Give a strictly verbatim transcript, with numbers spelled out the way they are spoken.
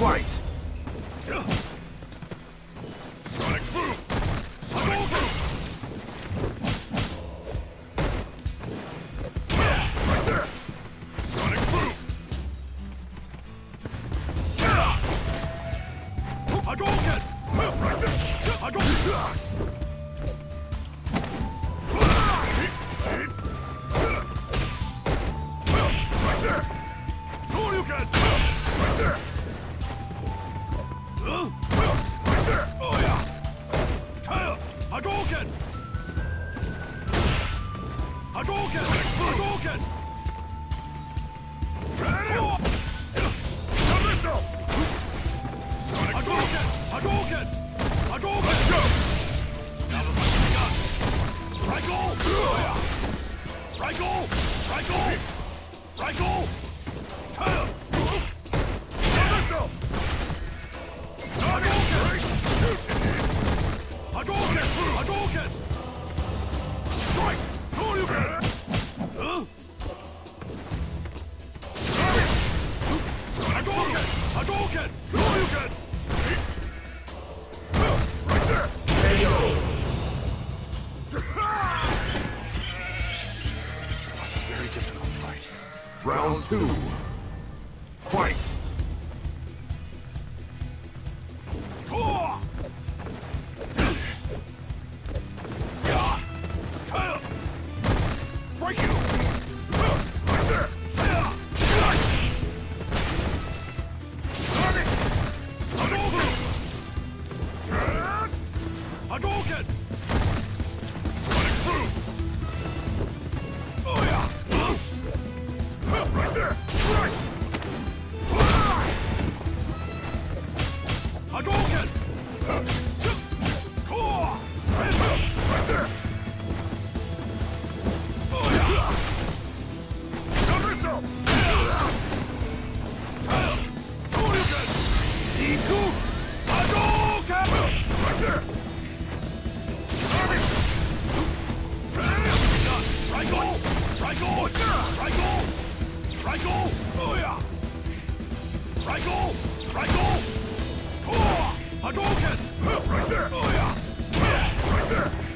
Fight! Sonic boom! Sonic boom! Right there! Sonic boom! Hadouken! Right there! Hadouken! Right there! Shoryuken! Right there! Right there! Oh yeah! Tail! Hadouken! Hadouken! Hadouken! Ready? Missile! Hadouken! Hadouken! Hadouken! Let's go! Now the fight begun! Raigo! Oh yeah! Raigo! Raigo! Raigo! Tail! Missile! Hadouken! Hadouken! Hadouken! Strike! Shoryuken! Huh? Hadouken! Hadouken! Shoryuken! Right there! Aeons! That's a very difficult fight. Round two. Fight! Break you! Right there! Hadouken! Hadouken! Sonic boom! Oh yeah! Right there! Right! Hadouken! Right there! Oh yeah! Missile! Tail! Shoryuken! Iku! Hadouken! Right there! Raigo! Raigo! Raigo! Raigo! Oh yeah! Raigo! Raigo! Oh! Hadouken! Right there! Oh yeah! Right there!